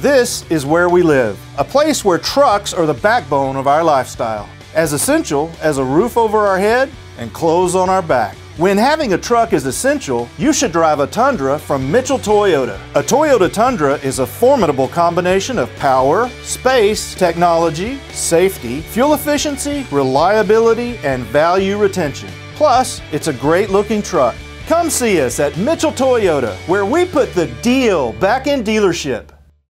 This is where we live, a place where trucks are the backbone of our lifestyle, as essential as a roof over our head and clothes on our back. When having a truck is essential, you should drive a Tundra from Mitchell Toyota. A Toyota Tundra is a formidable combination of power, space, technology, safety, fuel efficiency, reliability, and value retention. Plus, it's a great-looking truck. Come see us at Mitchell Toyota, where we put the deal back in dealership.